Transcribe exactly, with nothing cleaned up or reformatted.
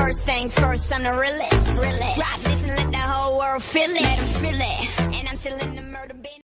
First things first, I'm the realest. realest. Drop this and let the whole world feel it. Let 'em feel it. And I'm still in the murder bin.